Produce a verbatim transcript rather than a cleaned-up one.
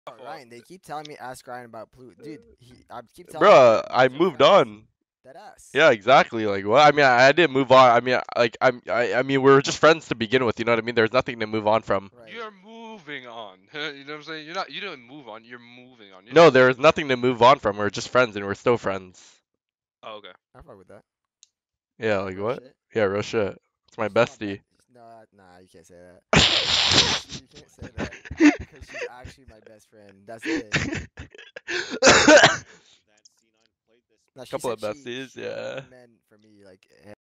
Oh, Ryan, they keep telling me ask Ryan about Ploo. Dude, he, I keep telling him Bruh, you I guys are moved friends. on. That ass. Yeah, exactly. Like, what? I mean, I, I didn't move on. I mean, like, I'm, I, I mean, we were just friends to begin with. You know what I mean? There's nothing to move on from. Right. You're moving on. You know what I'm saying? You're not. You didn't move on. You're moving on. You're No, not there is moving on. nothing to move on from. We're just friends, and we're still friends. Oh, okay. I fuck with that. Yeah, Like like real what? shit. Yeah, real shit. It's my She's my best. bestie. No, nah, you can't say that. She, you can't say that because she's actually my best friend. That's the thing. No, she Couple said of she besties, she yeah. recommend for me like